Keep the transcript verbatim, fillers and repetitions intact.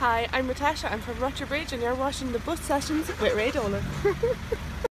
Hi, I'm Natasha, I'm from Bridge and you're watching the Bus Sessions with Ray Dolan.